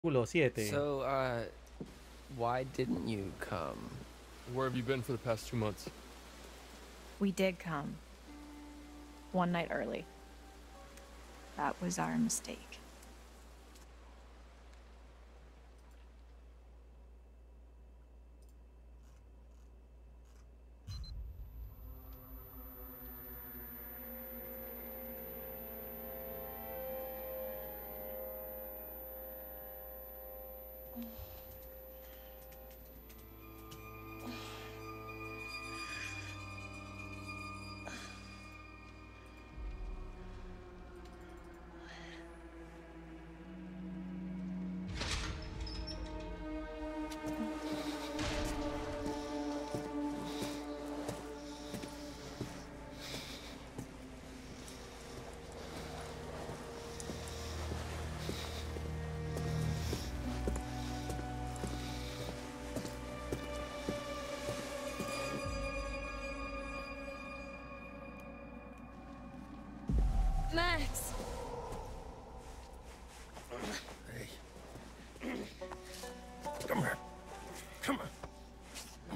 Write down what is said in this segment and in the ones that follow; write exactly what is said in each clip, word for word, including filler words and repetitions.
Culo siete. So, uh, why didn't you come? Where have you been for the past two months? We did come. One night early. That was our mistake. Max! Hey. Come here. Come on.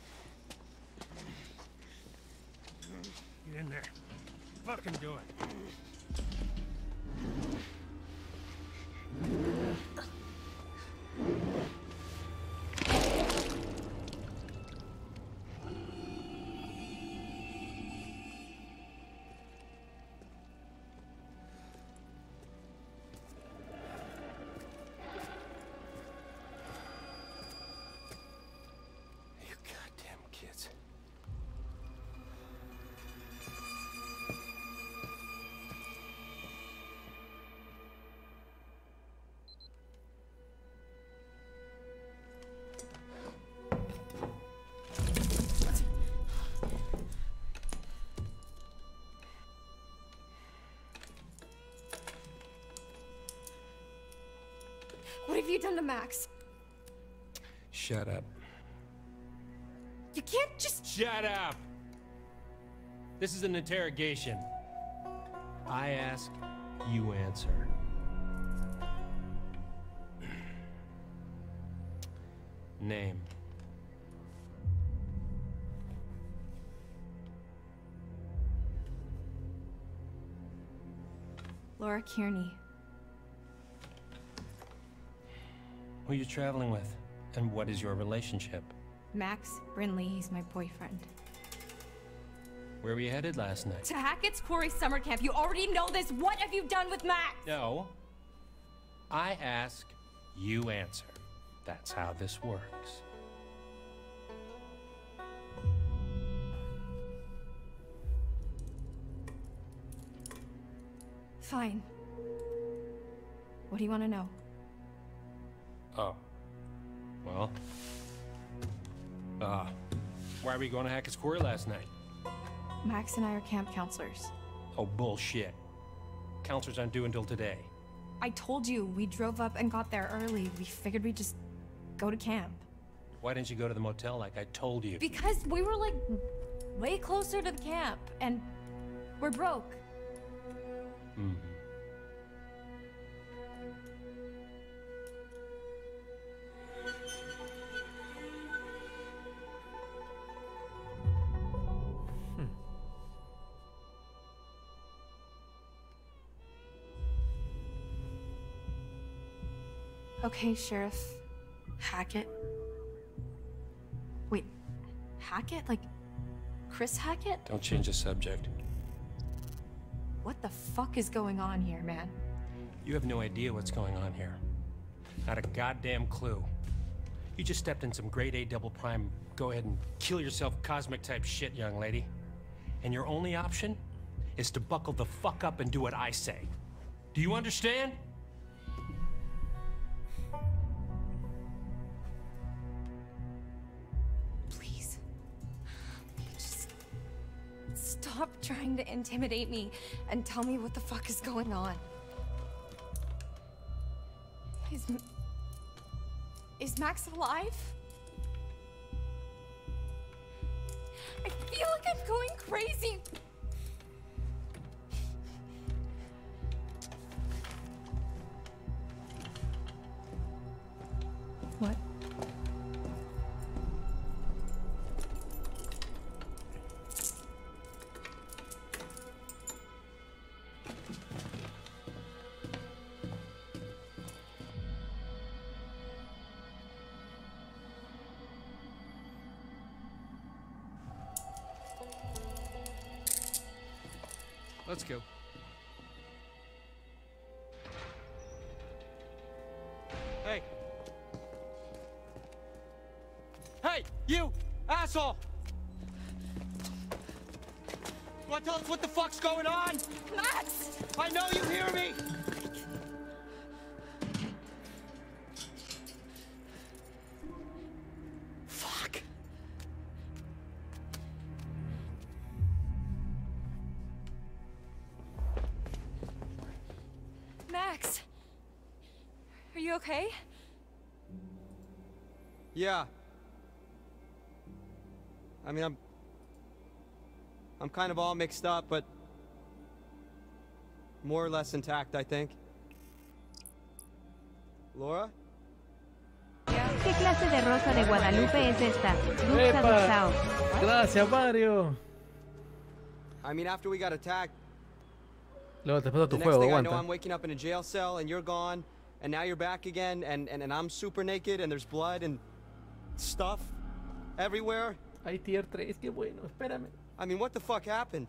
Get in there. Fucking do it. What have you done to Max? Shut up. You can't just... Shut up! This is an interrogation. I ask, you answer. Name. Laura Kearney. Who are you traveling with? And what is your relationship? Max Brinley, he's my boyfriend. Where were you headed last night? To Hackett's Quarry summer camp. You already know this. What have you done with Max? No. I ask, you answer. That's how this works. Fine. What do you want to know? Oh. Well. Uh, why were you going to Hackett's Quarry last night? Max and I are camp counselors. Oh, bullshit. Counselors aren't due until today. I told you, we drove up and got there early. We figured we'd just go to camp. Why didn't you go to the motel like I told you? Because we were, like, way closer to the camp, and we're broke. Mm-hmm. Okay, Sheriff Hackett. Wait, Hackett? Like, Chris Hackett? Don't change the subject. What the fuck is going on here, man? You have no idea what's going on here. Not a goddamn clue. You just stepped in some grade A double prime, go ahead and kill yourself cosmic type shit, young lady. And your only option is to buckle the fuck up and do what I say. Do you understand? Please. Just stop trying to intimidate me and tell me what the fuck is going on. Is... Is Max alive? I feel like I'm going crazy. What? Let's go. Hey. Hey, you asshole! You wanna tell us what the fuck's going on? Max! I know you hear me! Fuck. Max! Are you okay? Yeah. I mean, I'm... I'm kind of all mixed up, but... more or less intact, I think. Laura? ¿Qué clase de rosa de Guadalupe es esta? Duxa ¡Epa! Duxao. Gracias, Mario. I mean, after we got attacked, Luego te paso the tu next juego, thing I know, aguanta. I'm waking up in a jail cell, and you're gone, and now you're back again, and, and, and I'm super naked, and there's blood and stuff everywhere. Hay tier tres, qué bueno, espérame. I mean, what the fuck happened?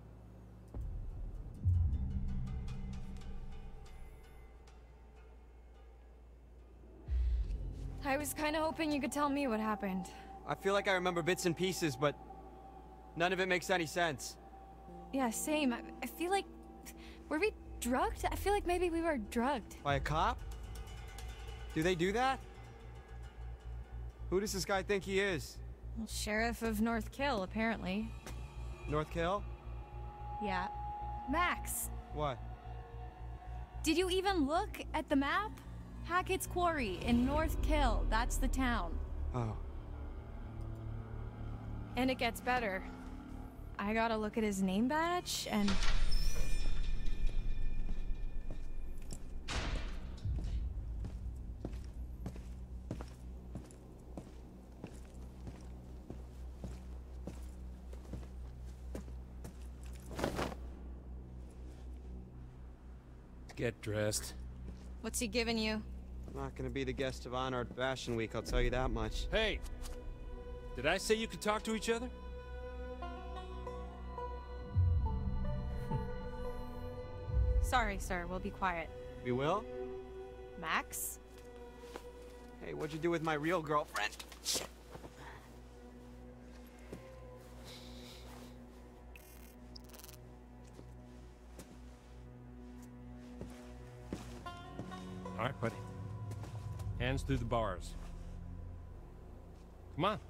I was kind of hoping you could tell me what happened. I feel like I remember bits and pieces, but none of it makes any sense. Yeah, same. I, I feel like... Were we drugged? I feel like maybe we were drugged. By a cop? Do they do that? Who does this guy think he is? Well, Sheriff of North Kill, apparently. North Kill? Yeah. Max, What? did you even look at the map? Hackett's Quarry in North Kill. That's the town. Oh. And it gets better. I gotta look at his name badge and... Get dressed. What's he giving you? I'm not gonna be the guest of honor at Fashion Week, I'll tell you that much. Hey! Did I say you could talk to each other? Sorry, sir. We'll be quiet. We will? Max? Hey, what'd you do with my real girlfriend? All right, buddy. Hands through the bars. Come on.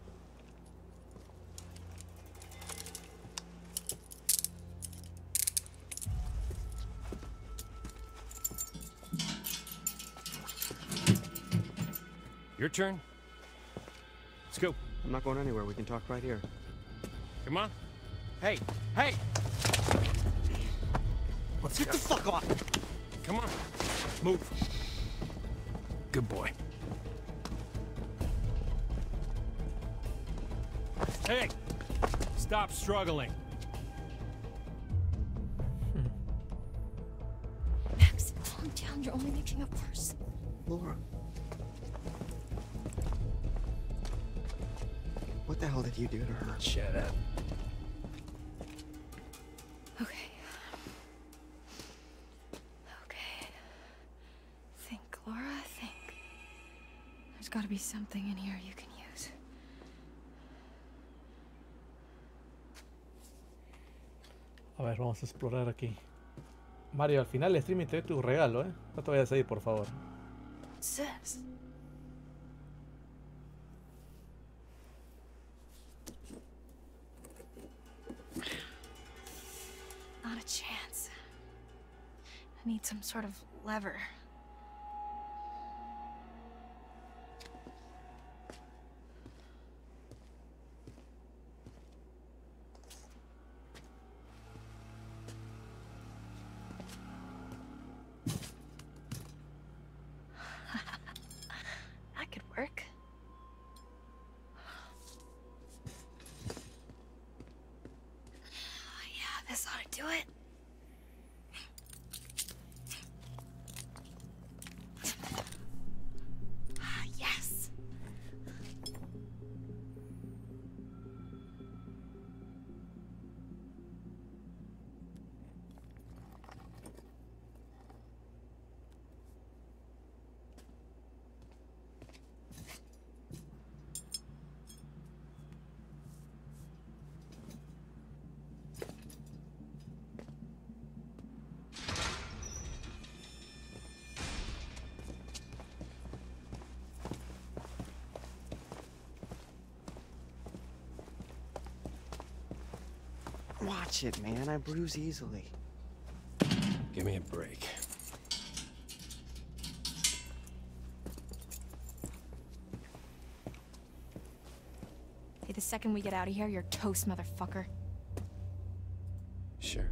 Your turn. Let's go. I'm not going anywhere, we can talk right here. Come on. Hey! Hey! Let's Get go. the fuck off! Come on. Move. Good boy. Hey! Stop struggling. Max, calm down. You're only making it worse. Laura. What the hell did you do to her? Shut up. Okay. Okay. Think, Laura, think. There's gotta be something in here you can use. A ver, vamos a explorar aquí. Mario, al final el streaming te doy tu regalo, ¿eh? No te vayas a ir, por favor. What's this? Not a chance. I need some sort of lever. That could work. Watch it, man. I bruise easily. Give me a break. Hey, the second we get out of here, you're toast, motherfucker. Sure.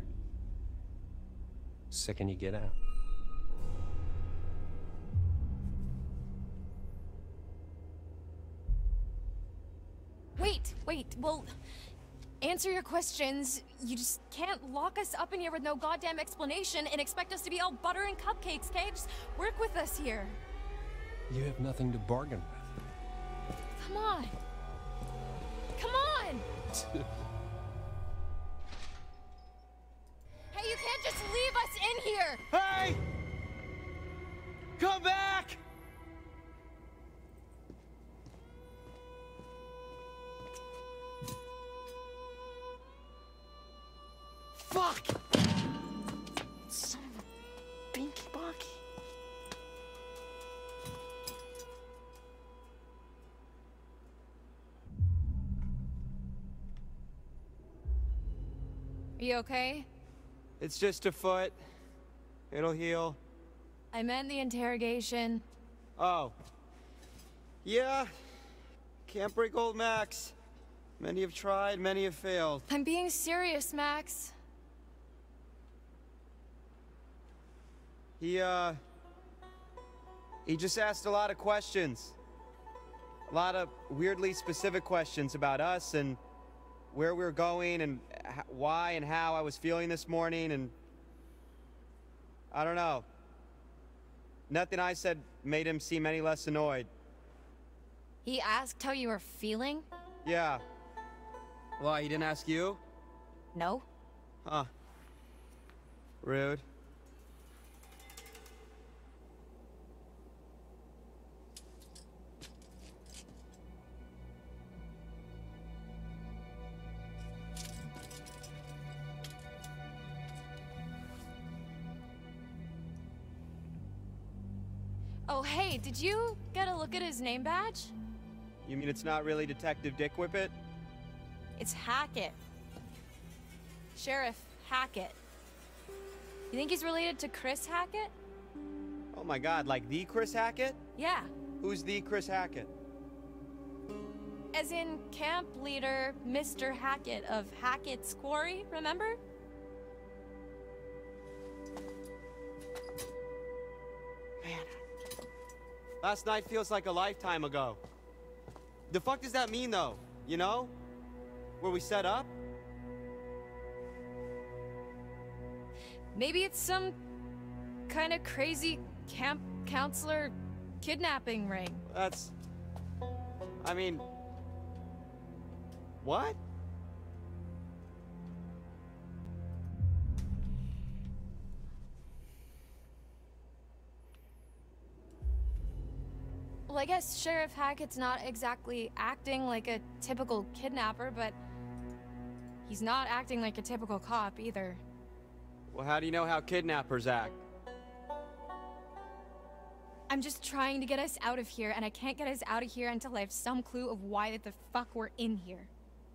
Second you get out. Wait, wait, well, answer your questions. You just can't lock us up in here with no goddamn explanation and expect us to be all butter and cupcakes, okay? Just work with us here. You have nothing to bargain with. Come on. Come on! Hey, you can't just leave us in here! Hey! Come back! Fuck! Son of a binky bonky. Are you okay? It's just a foot. It'll heal. I meant the interrogation. Oh. Yeah. Can't break old Max. Many have tried, many have failed. I'm being serious, Max. He, uh... He just asked a lot of questions. A lot of weirdly specific questions about us and where we were going and why and how I was feeling this morning, and I don't know. Nothing I said made him seem any less annoyed. He asked how you were feeling? Yeah. Why, he didn't ask you? No. Huh. Rude. Oh, hey, did you get a look at his name badge? You mean it's not really Detective Dick Whippet? It's Hackett. Sheriff Hackett. You think he's related to Chris Hackett? Oh my god, like the Chris Hackett? Yeah. Who's the Chris Hackett? As in camp leader Mister Hackett of Hackett's Quarry, remember? Man. Last night feels like a lifetime ago. The fuck does that mean, though? You know? Where we set up? Maybe it's some kind of crazy camp counselor kidnapping ring. That's... I mean... What? Well, I guess Sheriff Hackett's not exactly acting like a typical kidnapper, but he's not acting like a typical cop either. Well, how do you know how kidnappers act? I'm just trying to get us out of here, and I can't get us out of here until I have some clue of why the fuck we're in here.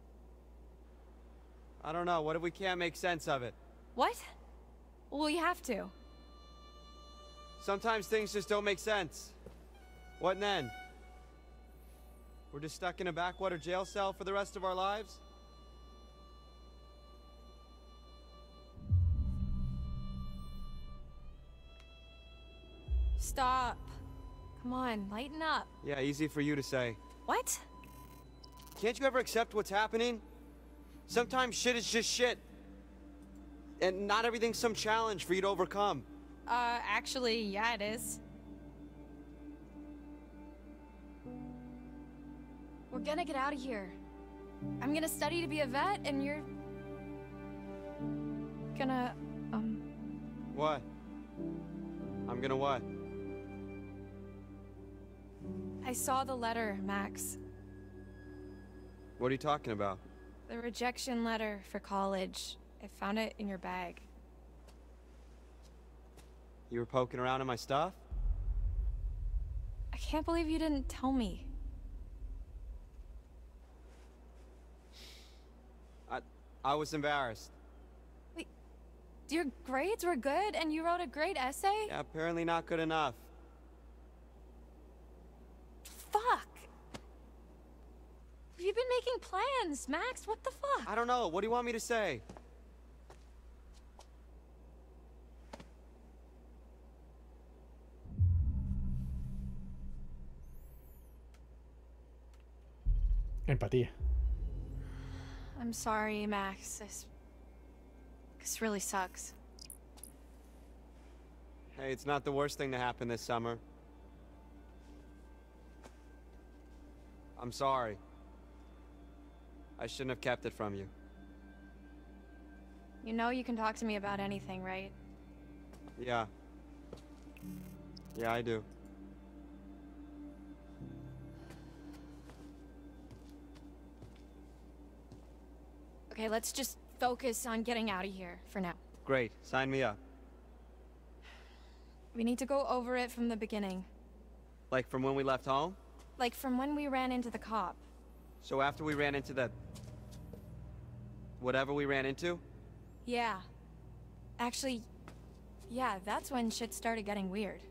I don't know. What if we can't make sense of it? What? Well, we have to. Sometimes things just don't make sense. What then? We're just stuck in a backwater jail cell for the rest of our lives? Stop. Come on, lighten up. Yeah, easy for you to say. What? Can't you ever accept what's happening? Sometimes shit is just shit. And not everything's some challenge for you to overcome. Uh, actually, yeah, it is. We're gonna get out of here. I'm gonna study to be a vet, and you're... gonna, um... What? I'm gonna what? I saw the letter, Max. What are you talking about? The rejection letter for college. I found it in your bag. You were poking around in my stuff? I can't believe you didn't tell me. I... I was embarrassed. Wait, your grades were good and you wrote a great essay? Yeah, apparently not good enough. Fuck! You've been making plans, Max. What the fuck? I don't know. What do you want me to say? Empatía. I'm sorry, Max. This, this really sucks. Hey, it's not the worst thing to happen this summer. I'm sorry. I shouldn't have kept it from you. You know you can talk to me about anything, right? Yeah. Yeah, I do. Okay, let's just focus on getting out of here for now. Great. Sign me up. We need to go over it from the beginning. Like from when we left home? Like from when we ran into the cop. So after we ran into the... whatever we ran into? Yeah. Actually, yeah, that's when shit started getting weird.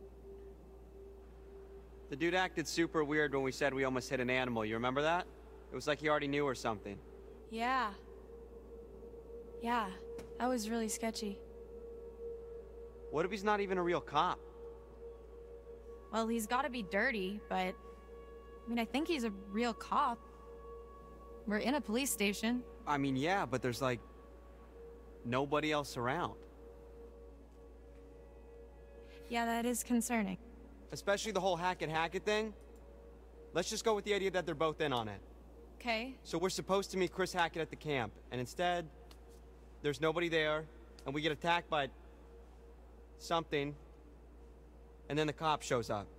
The dude acted super weird when we said we almost hit an animal. You remember that? It was like he already knew or something. Yeah. Yeah, that was really sketchy. What if he's not even a real cop? Well, he's gotta be dirty, but... I mean, I think he's a real cop. We're in a police station. I mean, yeah, but there's like... nobody else around. Yeah, that is concerning. Especially the whole Hackett-Hackett thing. Let's just go with the idea that they're both in on it. Okay. So we're supposed to meet Chris Hackett at the camp, and instead, there's nobody there, and we get attacked by... something, and then the cop shows up.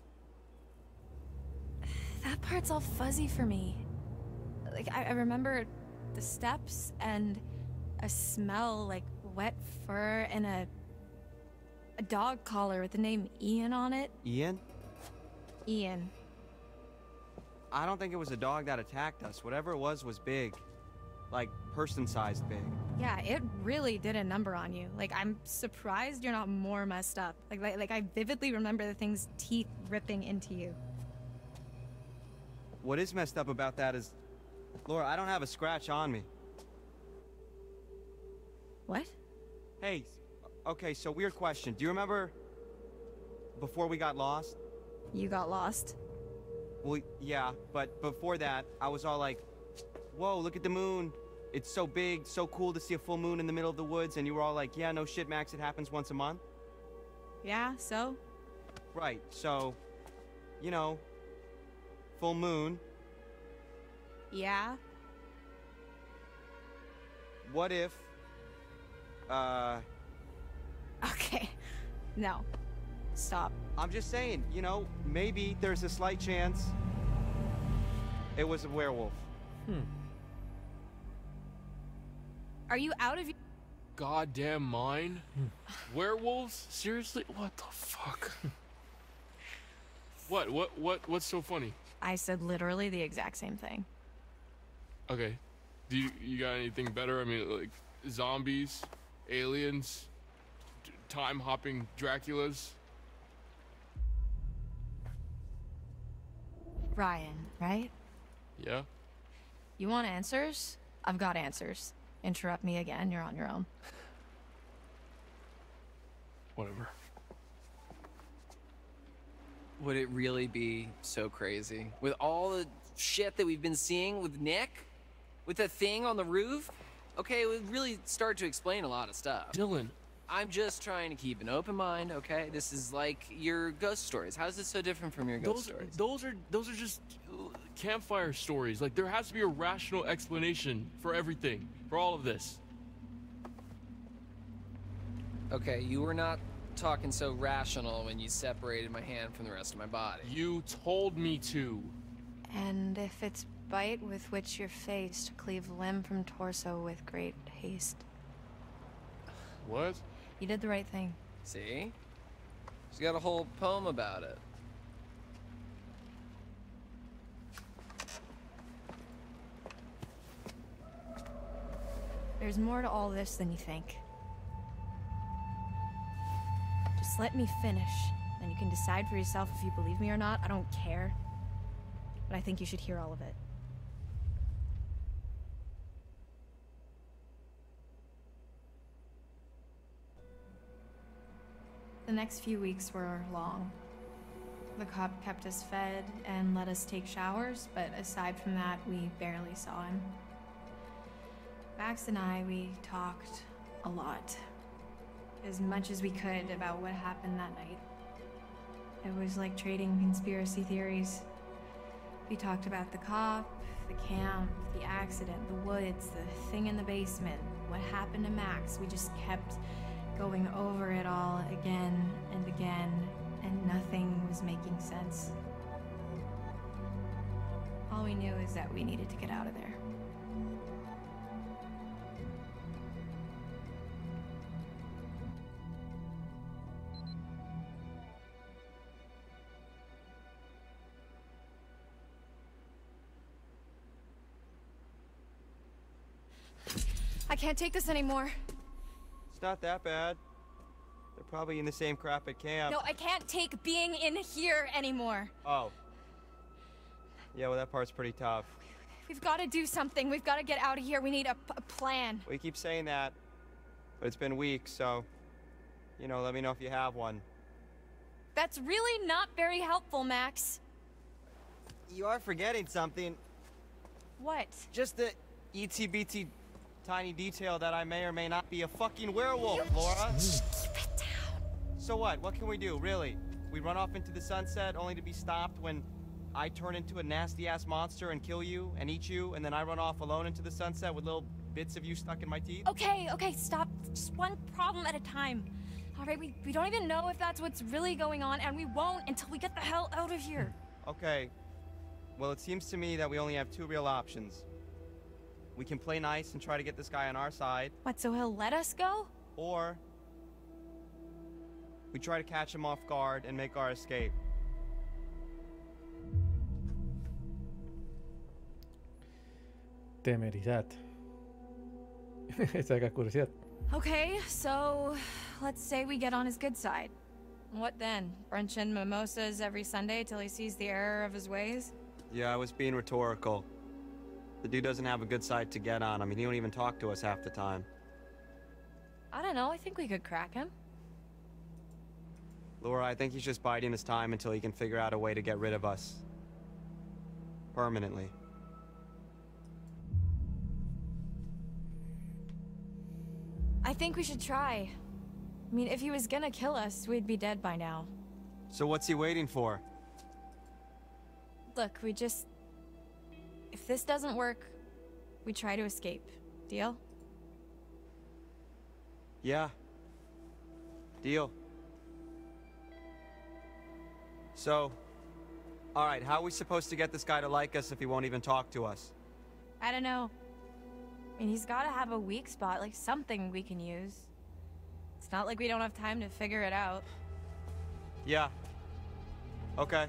That part's all fuzzy for me. Like, I, I remember the steps and a smell like wet fur and a... a dog collar with the name Ian on it. Ian? Ian. I don't think it was a dog that attacked us. Whatever it was was big. Like, person-sized big. Yeah, it really did a number on you. Like, I'm surprised you're not more messed up. Like, like, like I vividly remember the thing's teeth ripping into you. What is messed up about that is... Laura, I don't have a scratch on me. What? Hey, okay, so weird question. Do you remember... before we got lost? You got lost? Well, yeah, but before that, I was all like... Whoa, look at the moon. It's so big, so cool to see a full moon in the middle of the woods, and you were all like, yeah, no shit, Max, it happens once a month. Yeah, so? Right, so, you know, full moon. Yeah? What if, uh... Okay. No. Stop. I'm just saying, you know, maybe there's a slight chance it was a werewolf. Hmm. Are you out of your... Goddamn mind? Werewolves? Seriously? What the fuck? What? What? What? What's so funny? I said literally the exact same thing. Okay. Do you, you got anything better? I mean, like, zombies? Aliens? D- time-hopping Draculas? Ryan, right? Yeah? You want answers? I've got answers. Interrupt me again, you're on your own. Whatever. Would it really be so crazy? With all the shit that we've been seeing with Nick? With the thing on the roof? Okay, it would really start to explain a lot of stuff. Dylan. I'm just trying to keep an open mind, okay? This is like your ghost stories. How is this so different from your ghost Those, stories? those are those are just campfire stories. Like, there has to be a rational explanation for everything, for all of this. Okay, you were not talking so rational when you separated my hand from the rest of my body. You told me to. And if it's bite with which you're faced, cleave limb from torso with great haste. What? You did the right thing. See? She's got a whole poem about it. there's more to all this than you think. Just let me finish, then you can decide for yourself if you believe me or not. I don't care. But I think you should hear all of it. The next few weeks were long. The cop kept us fed and let us take showers, but aside from that, we barely saw him. Max and I, we talked a lot. As much as we could about what happened that night. It was like trading conspiracy theories. We talked about the cop, the camp, the accident, the woods, the thing in the basement, what happened to Max. We just kept going over it all again and again, and nothing was making sense. All we knew is that we needed to get out of there. I can't take this anymore. It's not that bad. They're probably in the same crap at camp. No, I can't take being in here anymore. Oh. Yeah, well, that part's pretty tough. We've got to do something. We've got to get out of here. We need a, a plan. We keep saying that, but it's been weeks, so, you know, let me know if you have one. That's really not very helpful, Max. You are forgetting something. What? Just the E T B T tiny detail that I may or may not be a fucking werewolf, you Laura. Keep it down. So what? What can we do, really? We run off into the sunset only to be stopped when I turn into a nasty-ass monster and kill you and eat you, and then I run off alone into the sunset with little bits of you stuck in my teeth? Okay, okay, stop. Just one problem at a time. All right, we, we don't even know if that's what's really going on, and we won't until we get the hell out of here. Okay. Well, it seems to me that we only have two real options. We can play nice and try to get this guy on our side. What, so he'll let us go? Or we try to catch him off guard and make our escape. Temeridad. Saca curiosidad. Okay, so let's say we get on his good side. What then? Brunch and mimosas every Sunday till he sees the error of his ways? Yeah, I was being rhetorical. The dude doesn't have a good side to get on. I mean, he don't even talk to us half the time. I don't know. I think we could crack him. Laura, I think he's just biding his time until he can figure out a way to get rid of us. Permanently. I think we should try. I mean, if he was gonna kill us, we'd be dead by now. So what's he waiting for? Look, we just... If this doesn't work, we try to escape. Deal? Yeah. Deal. So, alright, how are we supposed to get this guy to like us if he won't even talk to us? I don't know. I mean, he's gotta have a weak spot, like something we can use. It's not like we don't have time to figure it out. Yeah. Okay.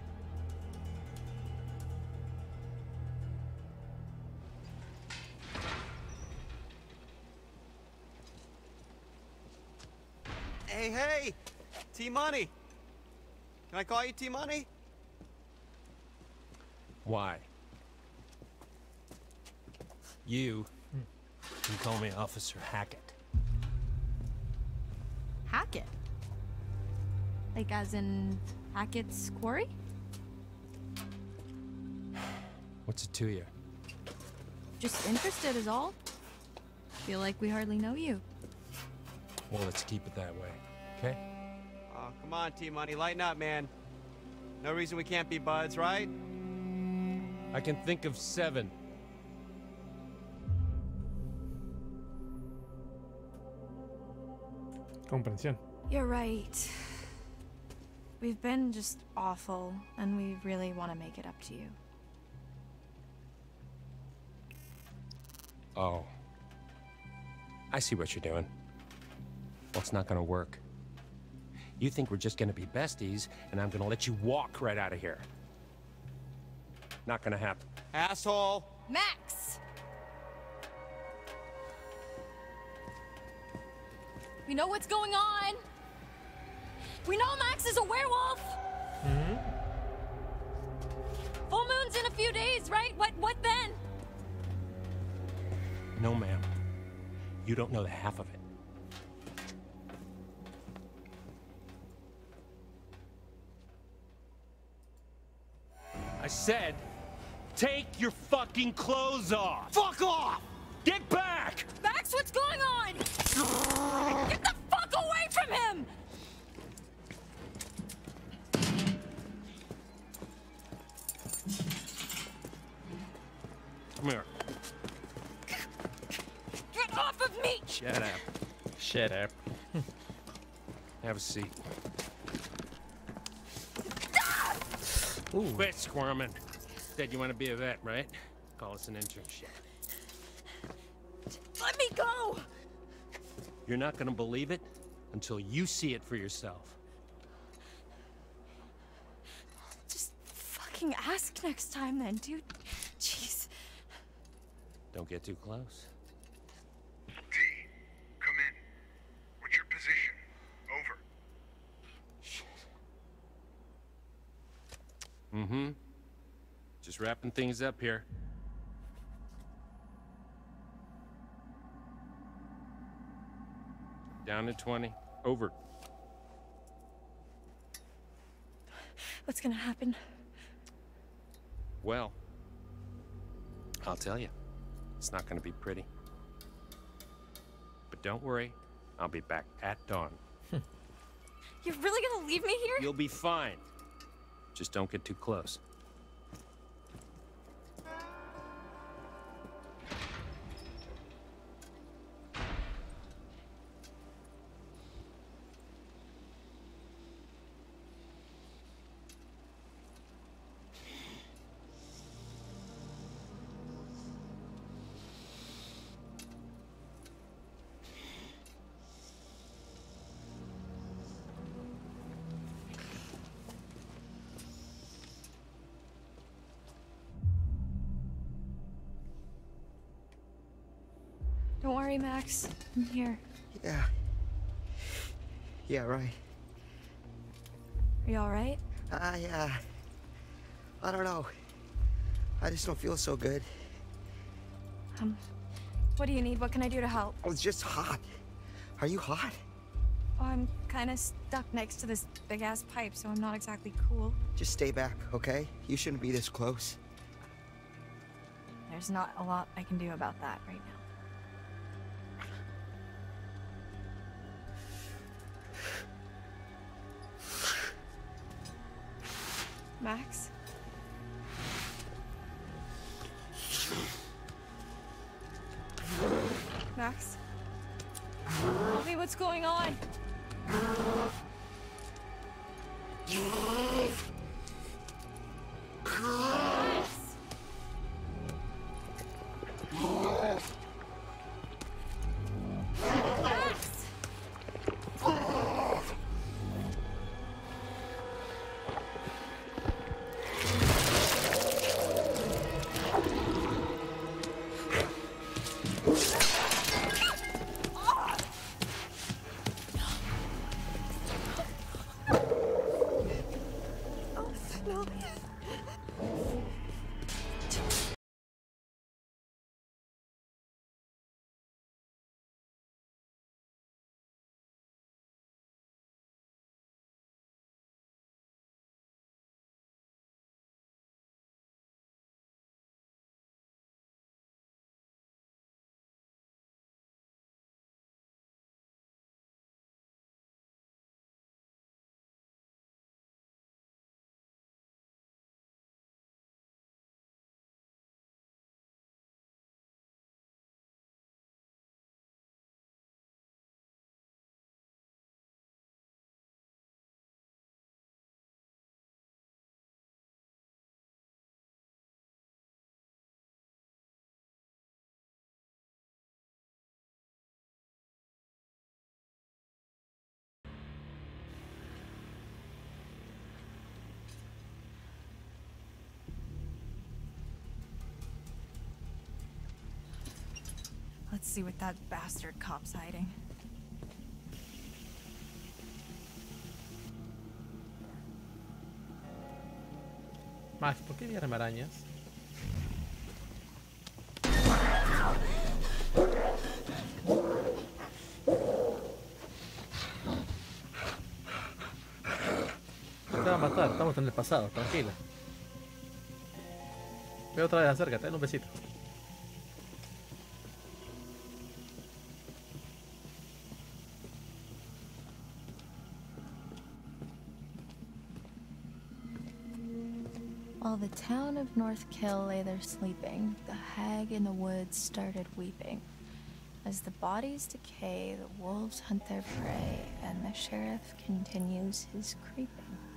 Hey, hey! T-Money! Can I call you T-Money? Why? You can call me Officer Hackett. Hackett? Like as in Hackett's quarry? What's it to you? Just interested is all. Feel like we hardly know you. Well, let's keep it that way, okay? Oh, come on, T-Money, lighten up, man. No reason we can't be buds, right? I can think of seven. Comprensión. You're right. We've been just awful, and we really want to make it up to you. Oh. I see what you're doing. Well, it's not gonna work. You think we're just gonna be besties, and I'm gonna let you walk right out of here. Not gonna happen. Asshole! Max! We know what's going on. We know Max is a werewolf. Mm-hmm. Full moon's in a few days, right? What what then? No, ma'am. You don't know the half of it. I said, take your fucking clothes off! Fuck off! Get back! Max, what's going on? Get the fuck away from him! Come here. Get off of me! Shut up. Shut up. Have a seat. Ooh. Quit squirming. Said you want to be a vet, right? Call us an internship. Let me go! You're not gonna believe it until you see it for yourself. Just fucking ask next time then, dude. Jeez. Don't get too close. T, come in. What's your position? Over. Shit. Mm-hmm. Just wrapping things up here. Down to twenty. Over. What's gonna happen? Well, I'll tell you. It's not gonna be pretty. But don't worry. I'll be back at dawn. You're really gonna leave me here? You'll be fine. Just don't get too close. Don't worry, Max. I'm here. Yeah. Yeah, right. Are you alright? I, uh... I don't know. I just don't feel so good. Um, what do you need? What can I do to help? Oh, it's just hot. Are you hot? Oh, I'm kind of stuck next to this big-ass pipe, so I'm not exactly cool. Just stay back, okay? You shouldn't be this close. There's not a lot I can do about that right now. Max? Max? Tell me what's going on. Let's see what that bastard cop's hiding. Max, ¿por qué vienen arañas? Te va a matar, estamos en el pasado, tranquila. Ve otra vez, acércate, dale un besito. While the town of Northkill lay there sleeping, the hag in the woods started weeping. As the bodies decay, the wolves hunt their prey, and the sheriff continues his creeping.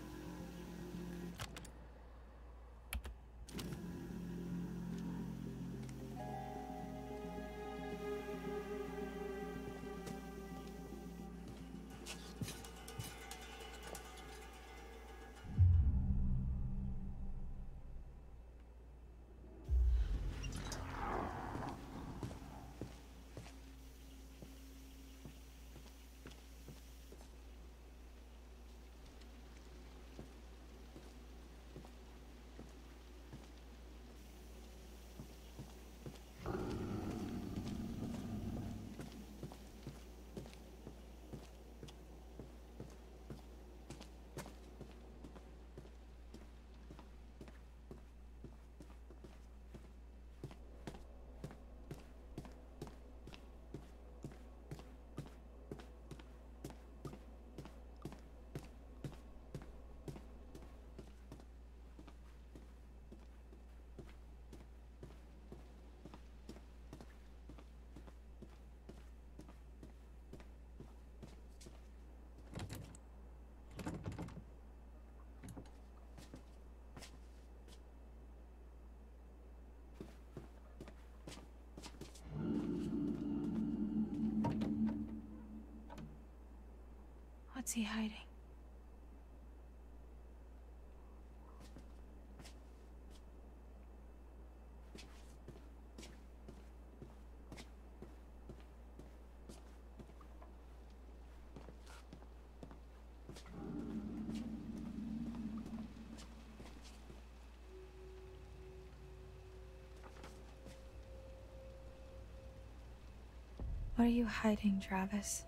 What's he hiding? What are you hiding, Travis?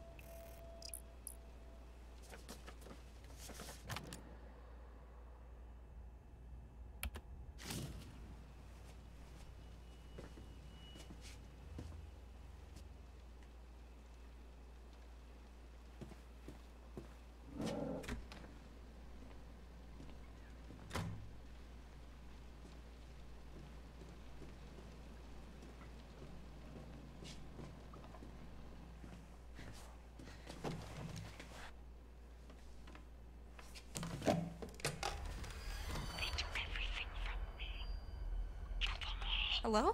Hello?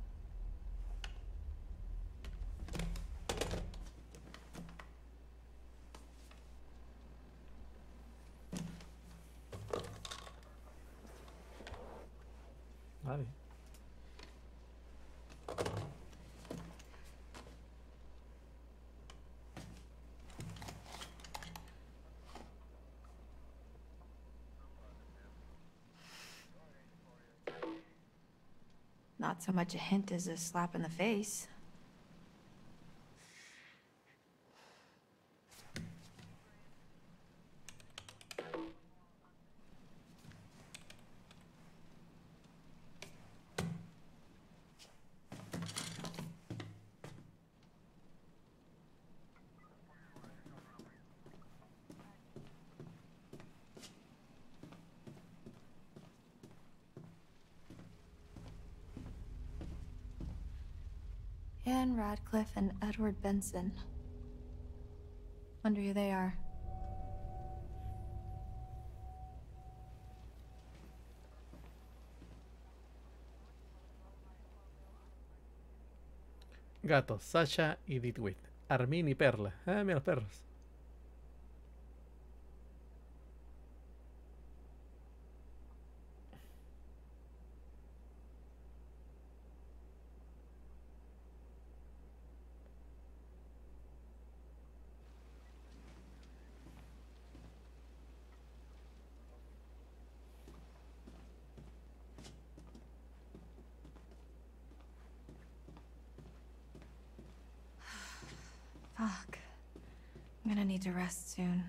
Vale. Not so much a hint as a slap in the face. Anne Radcliffe and Edward Benson. Wonder who they are. Gatos, Sasha y Ditwit. Armin y Perla. Ah, mira los perros. I'm gonna need to rest soon.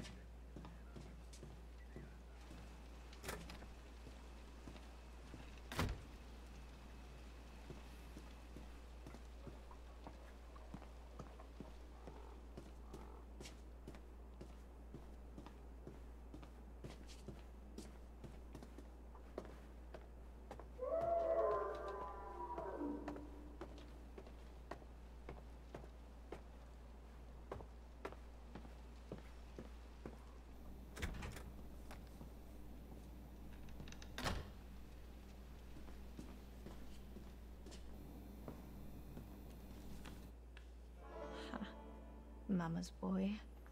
Mama's boy.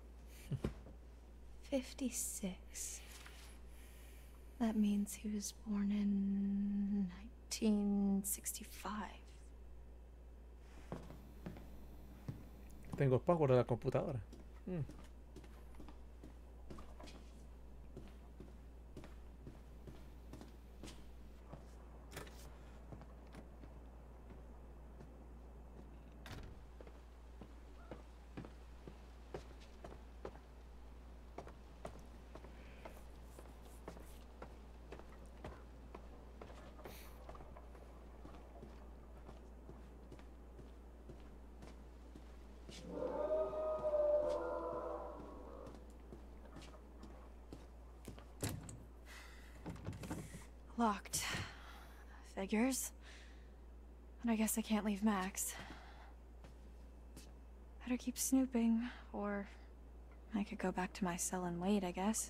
fifty-six. That means he was born in nineteen sixty-five. Tengo password de la computadora. Mm. Locked. Figures. But I guess I can't leave Max. Better keep snooping, or I could go back to my cell and wait, I guess.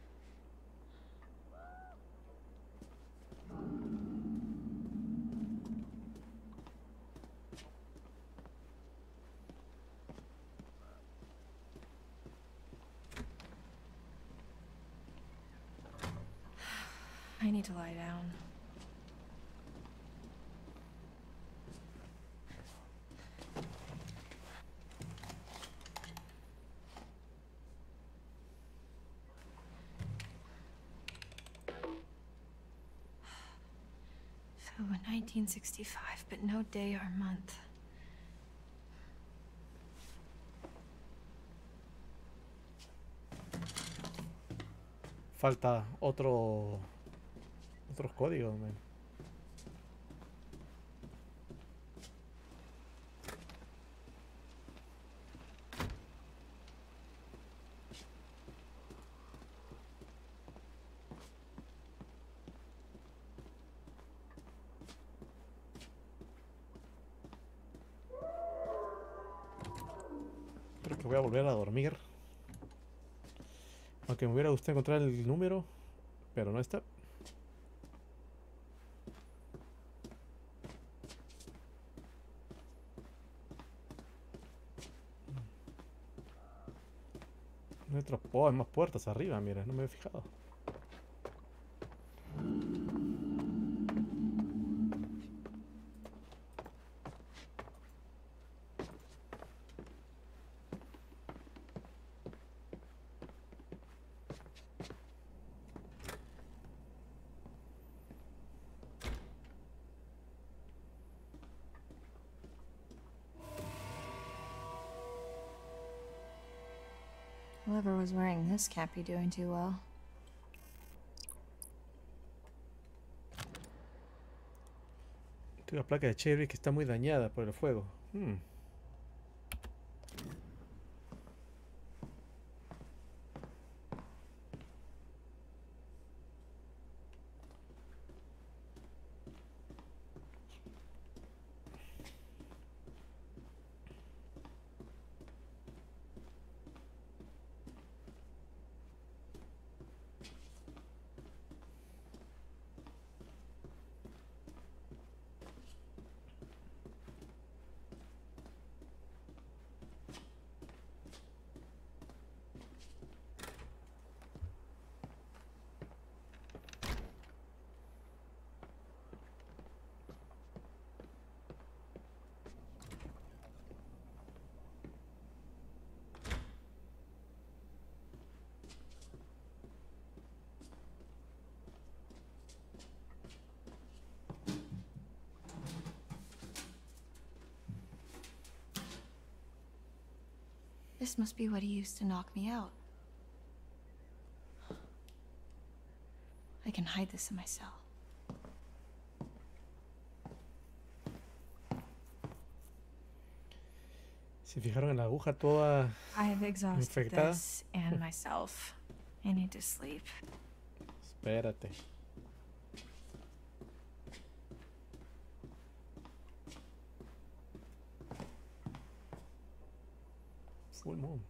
I need to lie down. So, nineteen sixty-five, but no day or month. Falta otro... otros códigos, man. Creo que voy a volver a dormir. Aunque me hubiera gustado encontrar el número, pero no está. No hay otros... Oh, hay más puertas arriba, mira, no me he fijado. Whoever was wearing this can't be doing too well. Tengo la placa de Cherry que está muy dañada por el fuego. Hmm. This must be what he used to knock me out. I can hide this in my cell. Se fijaron en la aguja toda I've exhausted infectada. this and myself. I need to sleep. Espérate. Full moon.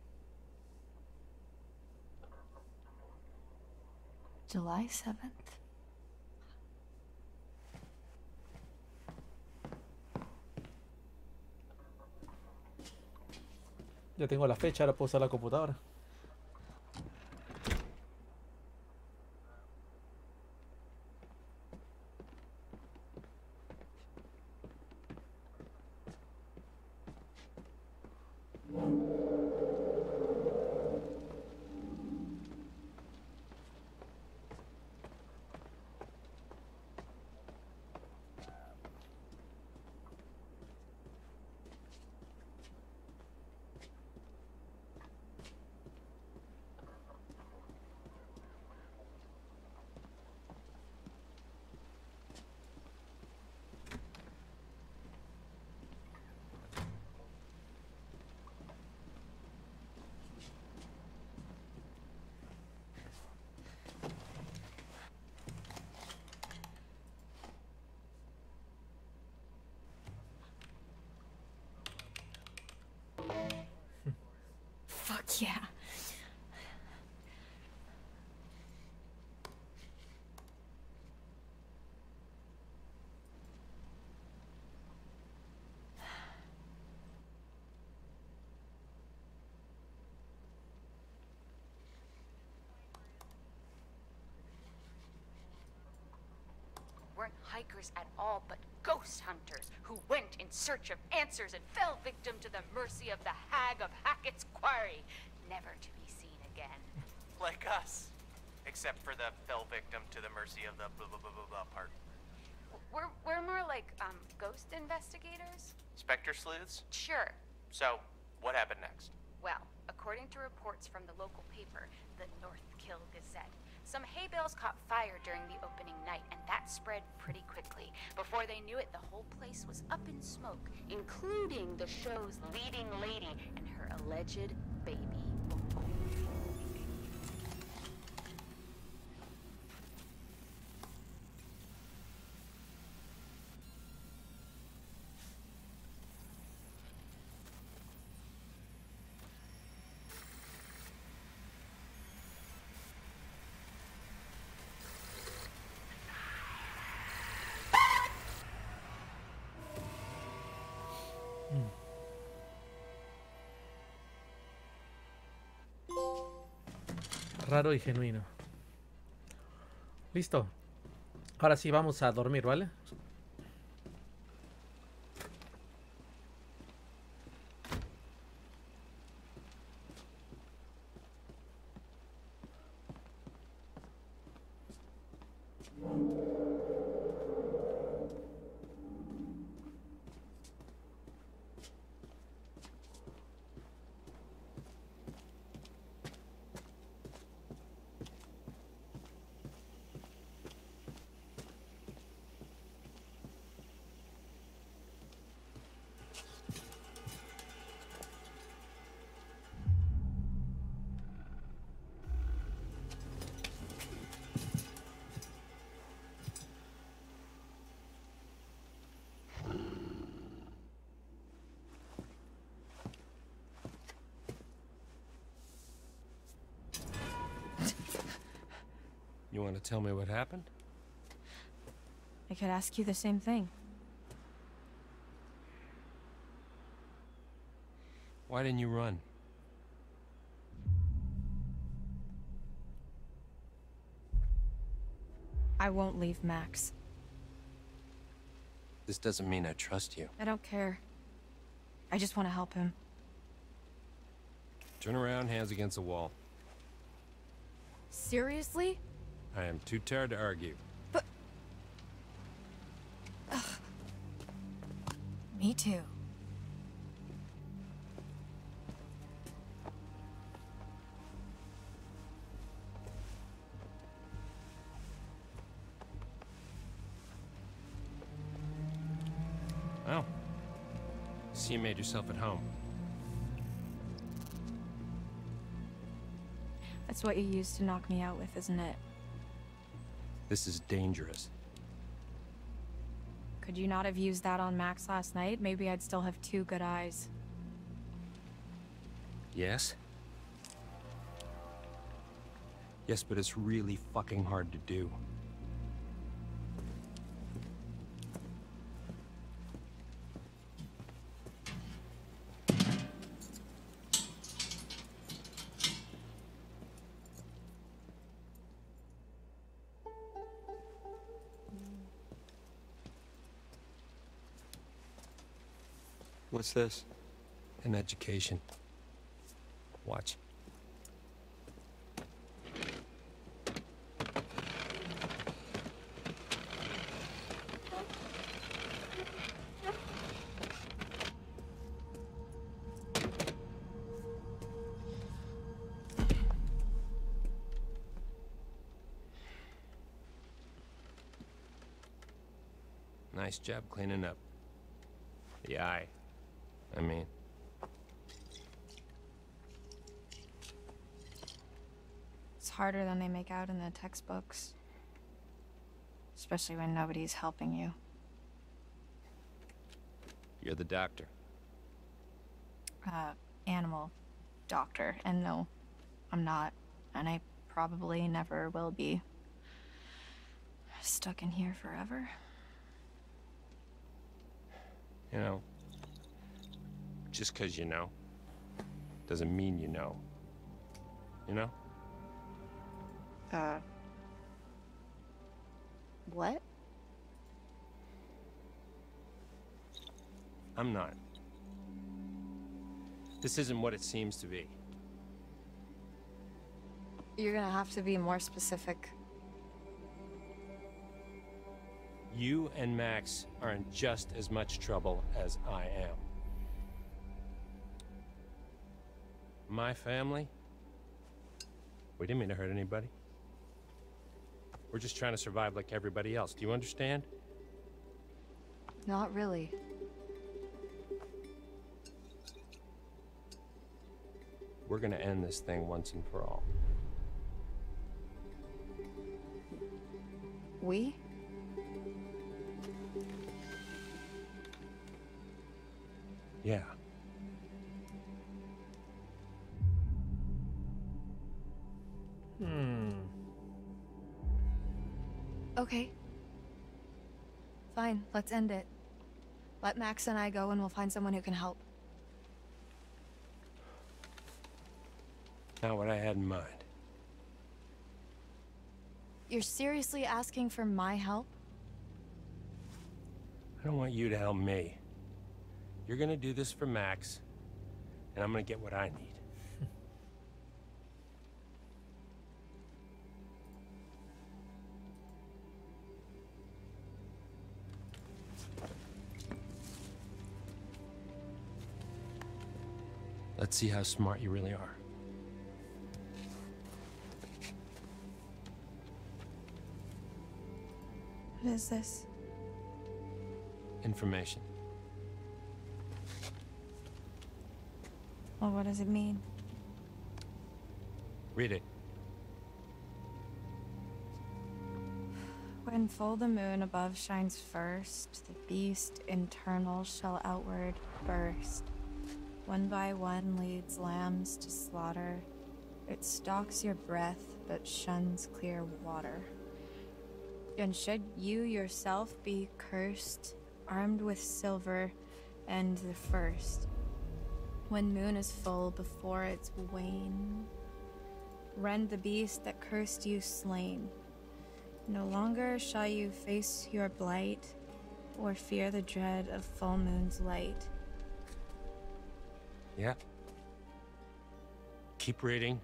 July seventh. Ya tengo la fecha, ahora puedo usar la computadora. Fuck yeah. Weren't hikers at all, but ghost hunters who went in search of answers and fell victim to the mercy of the Hag of Hackett's Quarry, never to be seen again. Like us. Except for the fell victim to the mercy of the blah blah blah blah blah part. We're, we're more like, um, ghost investigators? Spectre sleuths? Sure. So, what happened next? Well, according to reports from the local paper, the Northkill Gazette, some hay bales caught fire during the opening night, and that spread pretty quickly. Before they knew it, the whole place was up in smoke, including the show's leading lady and her alleged baby. Raro y genuino. Listo. Ahora sí vamos a dormir, ¿vale? You want to tell me what happened? I could ask you the same thing. Why didn't you run? I won't leave Max. This doesn't mean I trust you. I don't care. I just want to help him. Turn around, hands against the wall. Seriously? I am too tired to argue. But... Ugh. Me too. Well, see, you made yourself at home. That's what you used to knock me out with, isn't it? This is dangerous. Could you not have used that on Max last night? Maybe I'd still have two good eyes. Yes? Yes, but it's really fucking hard to do. What's this? An education. Watch. Nice job cleaning up. The eye, I mean. It's harder than they make out in the textbooks. Especially when nobody's helping you. You're the doctor. Uh, animal doctor. And no, I'm not. And I probably never will be. Stuck in here forever. You know, just 'cause you know, doesn't mean you know. You know? Uh... What? I'm not. This isn't what it seems to be. You're gonna have to be more specific. You and Max are in just as much trouble as I am. My family? We didn't mean to hurt anybody. We're just trying to survive like everybody else. Do you understand? Not really. We're gonna end this thing once and for all. We? Yeah. Hmm. Okay. Fine, let's end it. Let Max and I go and we'll find someone who can help. Not what I had in mind. You're seriously asking for my help? I don't want you to help me. You're gonna do this for Max, and I'm gonna get what I need. Let's see how smart you really are. What is this? Information. Well, what does it mean? Read it. When full the moon above shines first, the beast internal shall outward burst. One by one leads lambs to slaughter. It stalks your breath, but shuns clear water. And should you yourself be cursed, armed with silver and the first, when moon is full before its wane, rend the beast that cursed you slain. No longer shall you face your blight, or fear the dread of full moon's light. Yeah. Keep reading.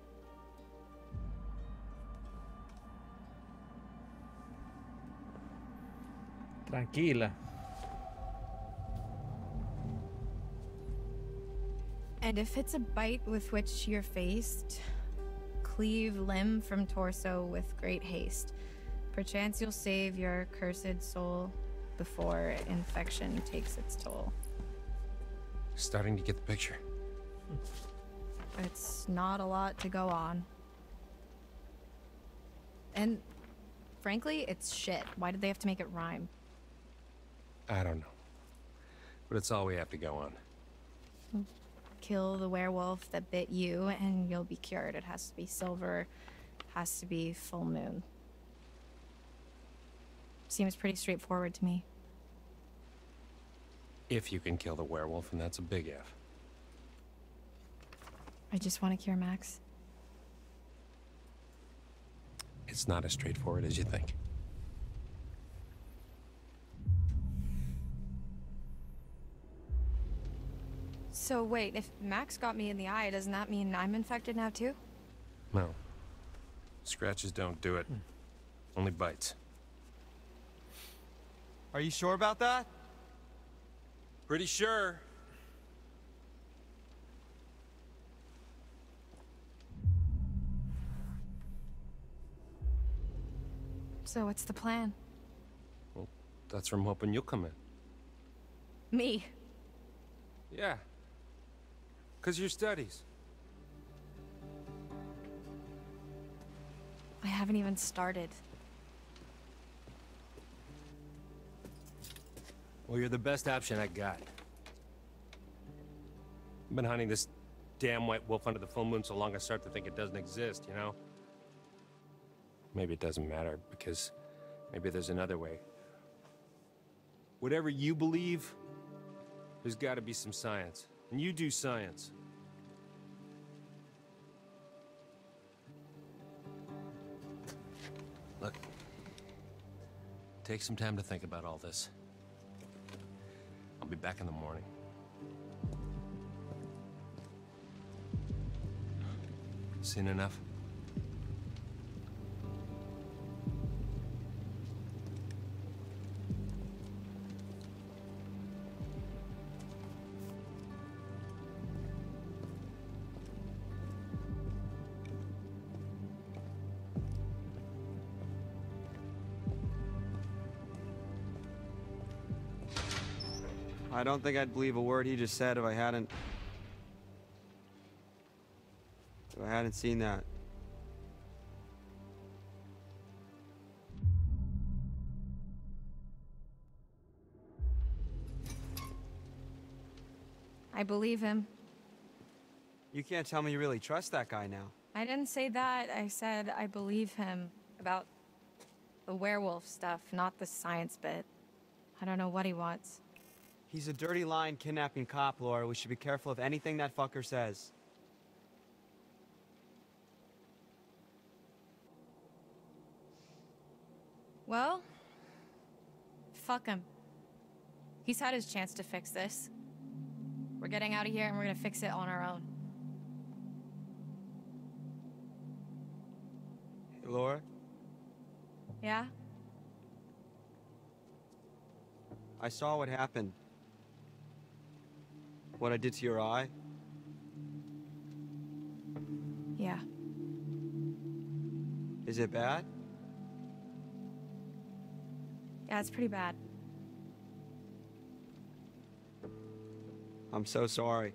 Tranquila. And if it's a bite with which you're faced, cleave limb from torso with great haste. Perchance you'll save your cursed soul, before infection takes its toll. Starting to get the picture. It's not a lot to go on. And frankly, it's shit. Why did they have to make it rhyme? I don't know. But it's all we have to go on. Kill the werewolf that bit you and you'll be cured. It has to be silver, has to be full moon. Seems pretty straightforward to me. If you can kill the werewolf, and that's a big if. I just want to cure Max. It's not as straightforward as you think. So wait, if Max got me in the eye, doesn't that mean I'm infected now too? No. Scratches don't do it. Only bites. Are you sure about that? Pretty sure. So what's the plan? Well, that's from hoping you'll come in. Me? Yeah. Because your studies. I haven't even started. Well, you're the best option I got. I've been hunting this damn white wolf under the full moon so long I start to think it doesn't exist, you know? Maybe it doesn't matter, because maybe there's another way. Whatever you believe, there's got to be some science. And you do science. Look, take some time to think about all this. I'll be back in the morning. Seen enough? I don't think I'd believe a word he just said if I hadn't... if I hadn't seen that. I believe him. You can't tell me you really trust that guy now. I didn't say that. I said I believe him about the werewolf stuff, not the science bit. I don't know what he wants. He's a dirty lying kidnapping cop, Laura. We should be careful of anything that fucker says. Well, fuck him. He's had his chance to fix this. We're getting out of here and we're gonna fix it on our own. Hey, Laura? Yeah? I saw what happened. What I did to your eye. Yeah. Is it bad? Yeah, it's pretty bad. I'm so sorry.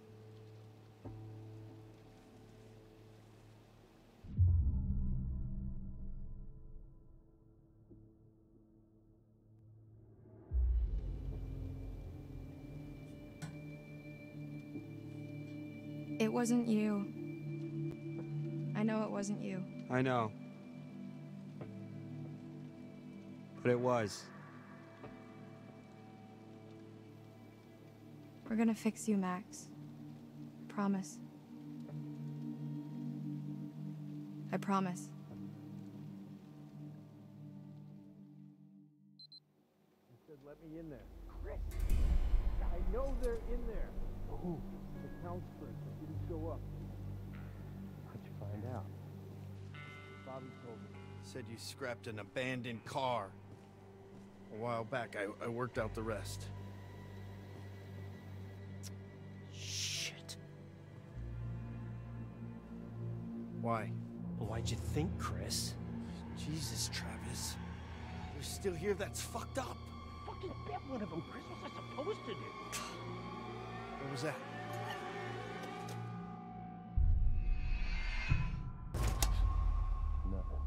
It wasn't you. I know it wasn't you. I know. But it was. We're gonna fix you, Max. Promise. I promise. He said, let me in there. Chris! I know they're in there. Who? The counselor that didn't show up. How'd you find out? Bobby told me. Said you scrapped an abandoned car. A while back, I, I worked out the rest. Shit. Why? Why'd you think, Chris? Jesus, Travis. You're still here? That's fucked up. Fuck fucking bet one of them, Chris. What was I supposed to do? What was that? Nothing.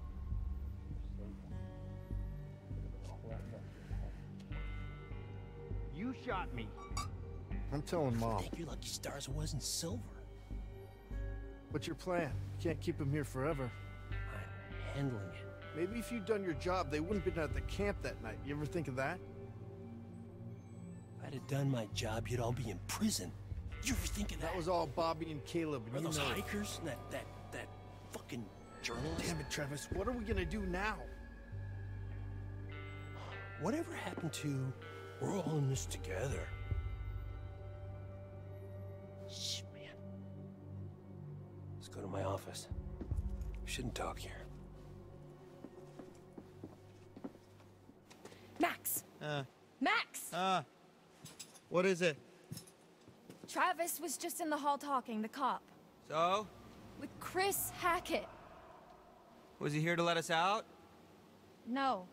You shot me. I'm telling Mom. Thank your lucky stars it wasn't silver. What's your plan? You can't keep him here forever. I'm handling it. Maybe if you'd done your job, they wouldn't have been at the camp that night. You ever think of that? If I'd have done my job, you'd all be in prison. You ever think of that? That was all Bobby and Caleb, and Or you those know it. hikers? And that, that, that fucking journalist? Damn it, Travis. What are we gonna do now? Whatever happened to, we're all in this together. Shh, man. Let's go to my office. We shouldn't talk here. Max! Uh, Max! uh, what is it? Travis was just in the hall talking, the cop. So? With Chris Hackett. Was he here to let us out? No.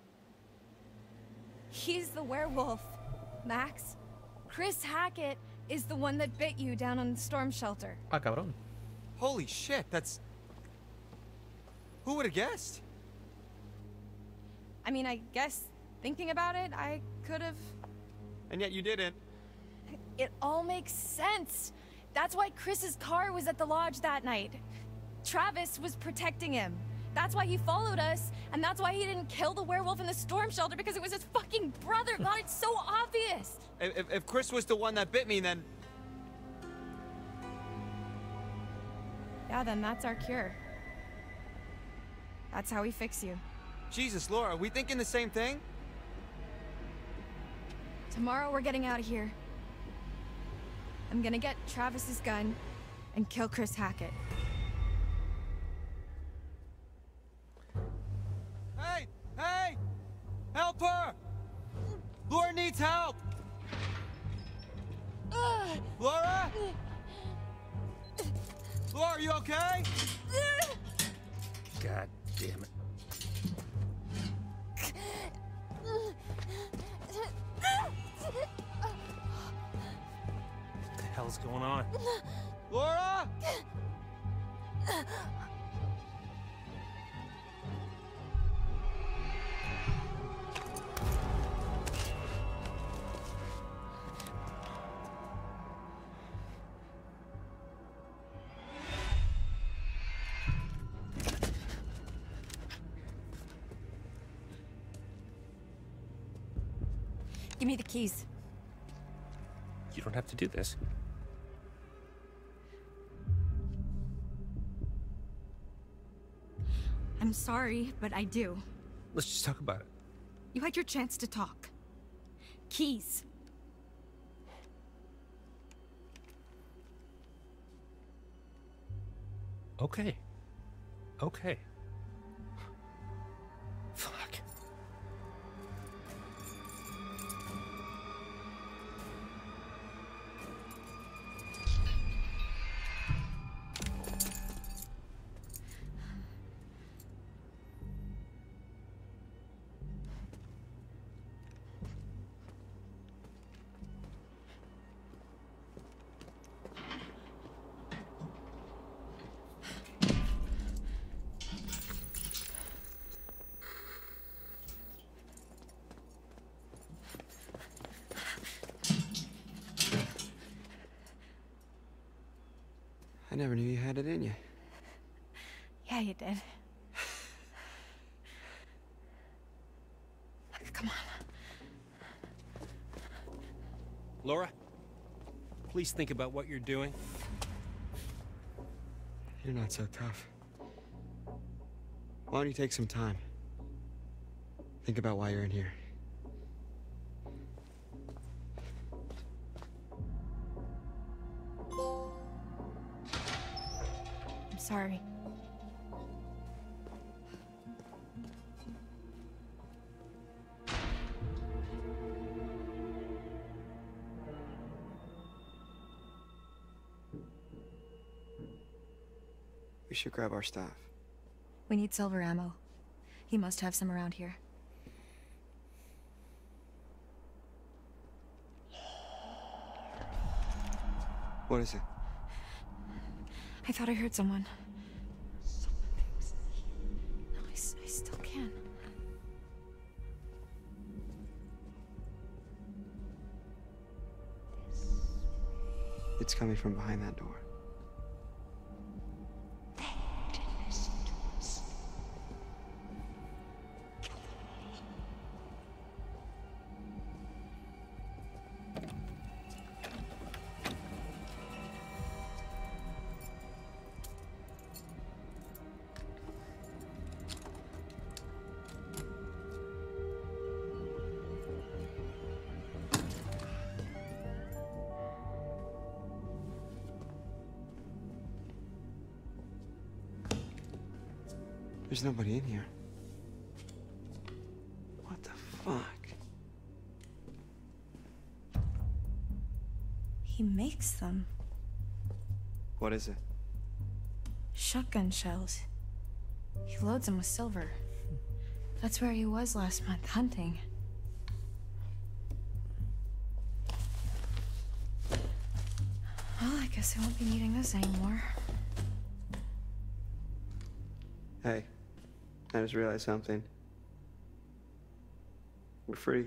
He's the werewolf, Max. Chris Hackett is the one that bit you down on the storm shelter. Ah, cabrón. Holy shit, that's... Who would have guessed? I mean, I guess thinking about it, I could have... And yet you didn't. It all makes sense. That's why Chris's car was at the lodge that night. Travis was protecting him. That's why he followed us, and that's why he didn't kill the werewolf in the storm shelter, because it was his fucking brother. God, it's so obvious. If, if Chris was the one that bit me, then... Yeah, then that's our cure. That's how we fix you. Jesus, Laura, are we thinking the same thing? Tomorrow we're getting out of here. I'm gonna get Travis's gun and kill Chris Hackett. Hey! Hey! Help her! Laura needs help! Laura? Laura, are you okay? God damn it. What the hell's going on? Laura? Give me the keys. You don't have to do this. I'm sorry, but I do. Let's just talk about it. You had your chance to talk. Keys. Okay. Okay. Fuck. I never knew you had it in you. Yeah, you did. Come on. Laura, please think about what you're doing. You're not so tough. Why don't you take some time? Think about why you're in here. I'm sorry. We should grab our stuff. We need silver ammo. He must have some around here. What is it? I thought I heard someone. No, I, s- I still can. It's coming from behind that door. There's nobody in here. What the fuck? He makes them. What is it? Shotgun shells. He loads them with silver. That's where he was last month, hunting. Well, I guess I won't be needing this anymore. Hey, I just realized something. We're free.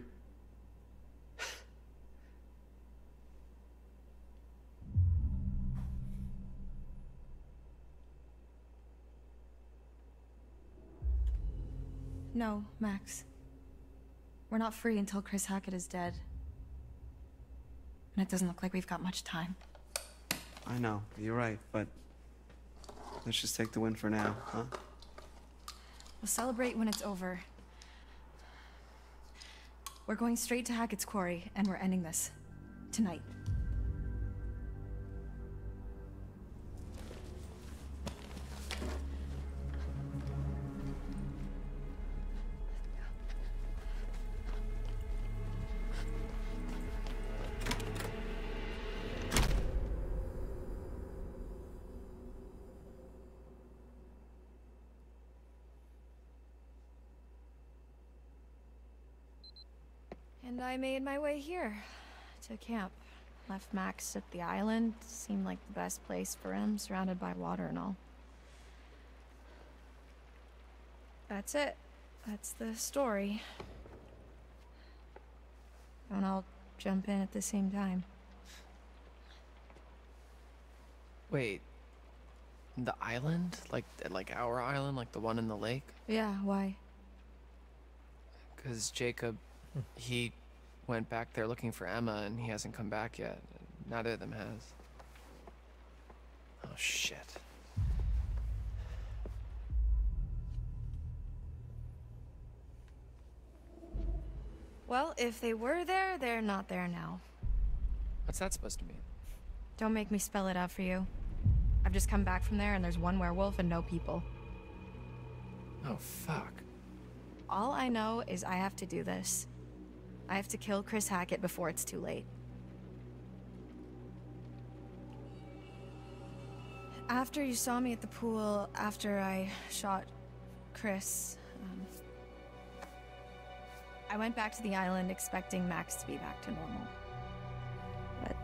No, Max. We're not free until Chris Hackett is dead. And it doesn't look like we've got much time. I know, you're right, but let's just take the win for now, huh? We'll celebrate when it's over. We're going straight to Hackett's quarry, and we're ending this. Tonight. And I made my way here, to camp. Left Max at the island. Seemed like the best place for him, surrounded by water and all. That's it. That's the story. Don't all jump in at the same time. Wait. The island? Like, like our island? Like the one in the lake? Yeah, why? Because Jacob, he went back there looking for Emma and he hasn't come back yet. Neither of them has. Oh, shit. Well, if they were there, they're not there now. What's that supposed to mean? Don't make me spell it out for you. I've just come back from there and there's one werewolf and no people. Oh, fuck. All I know is I have to do this. I have to kill Chris Hackett before it's too late. After you saw me at the pool, after I shot Chris, um, I went back to the island expecting Max to be back to normal. But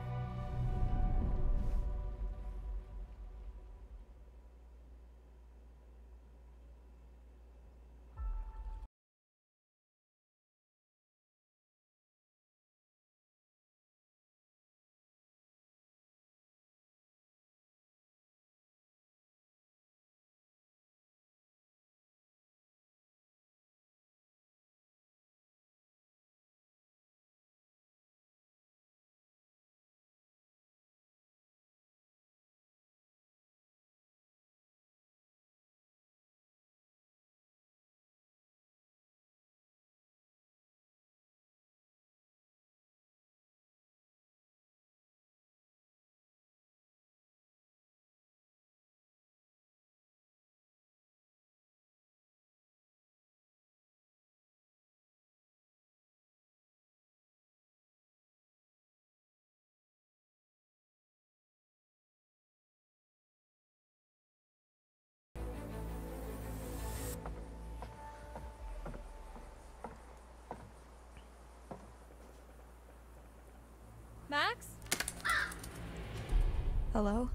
Hello?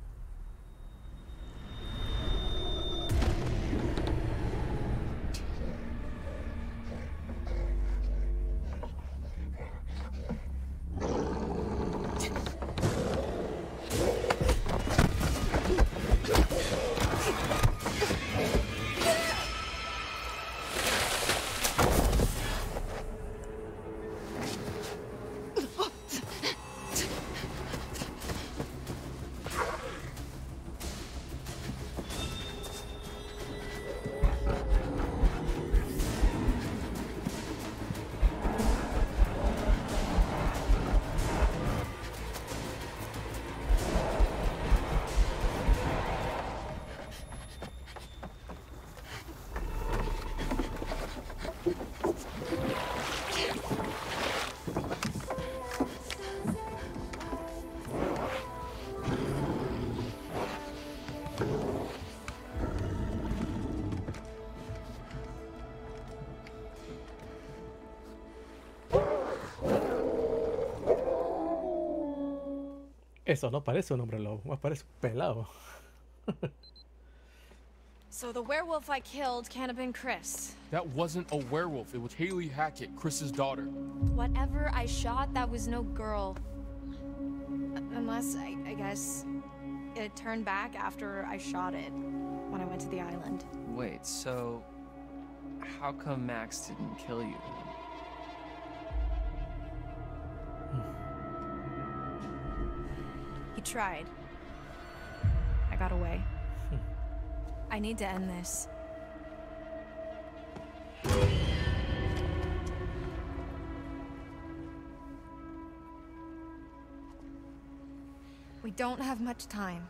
Eso no parece un hombre lobo, más parece un pelado. So the werewolf I killed can't have been Chris. That wasn't a werewolf. It was Haley Hackett, Chris's daughter. Whatever I shot, that was no girl. Unless, I, I guess, it turned back after I shot it when I went to the island. Wait, so how come Max didn't kill you? He tried. I got away. I need to end this. We don't have much time.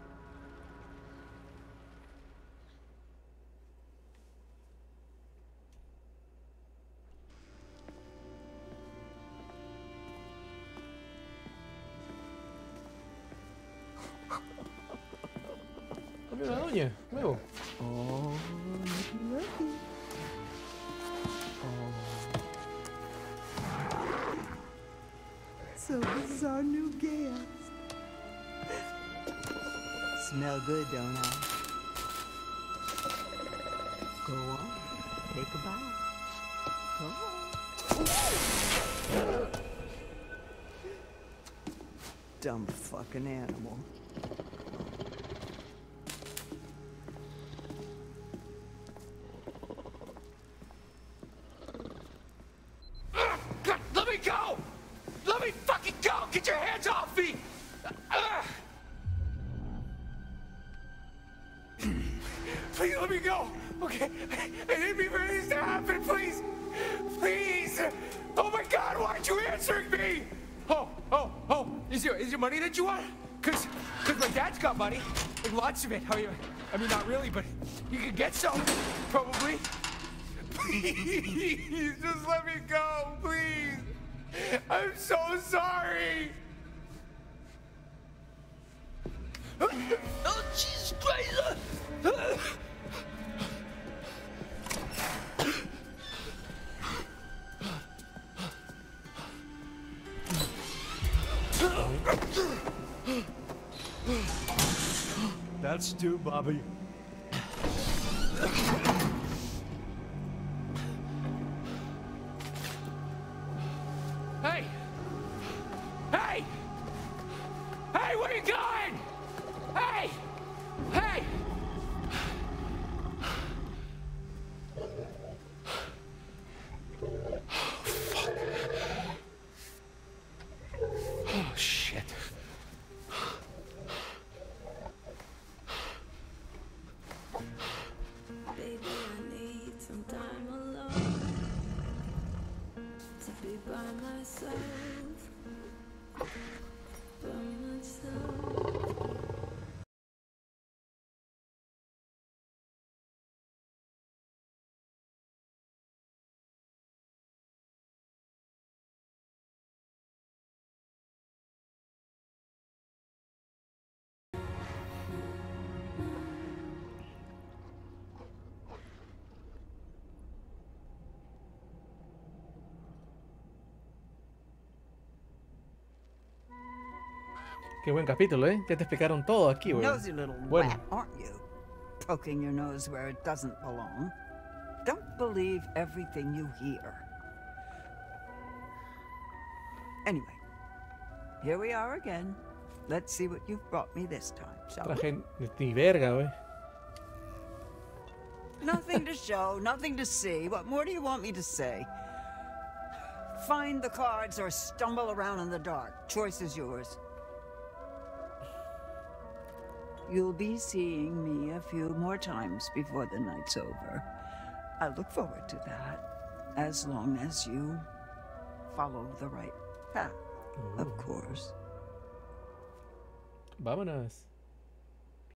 Mira, doña, nuevo. Oh, looky, looky. Oh. So this is our new guest. Smell good, don't I? Go on, take a bite. Come on. Dumb fucking animal. Let me go! Let me fucking go! Get your hands off me! Ugh. Please let me go! Okay? I didn't mean for this to happen, please! Please! Oh my god, why aren't you answering me? Oh, oh, oh, is there, is there money that you want? Cause, cause my dad's got money. Like lots of it. I mean, I mean not really, but you could get some, probably. Please, just let me go, please. I'm so sorry. Oh, Jesus Christ. That's Stu, Bobby. Hey! Hey! Hey, where you going? Hey! Hey! Oh, shit. Baby, I need some time alone to be by myself. By myself. Qué buen capítulo, ¿eh? Ya te explicaron todo aquí, güey. Nosy little Bueno. rat, aren't you? Poking your nose where it doesn't belong. Don't believe everything you hear. Anyway, here we are again. Let's see what you've brought me this time, shall we? Traje ni verga, güey. Nothing to show, nothing to see. What more do you want me to say? Find the cards or stumble around in the dark. Choice is yours. You'll be seeing me a few more times before the night's over. I look forward to that, as long as you follow the right path, of course. Vámonos.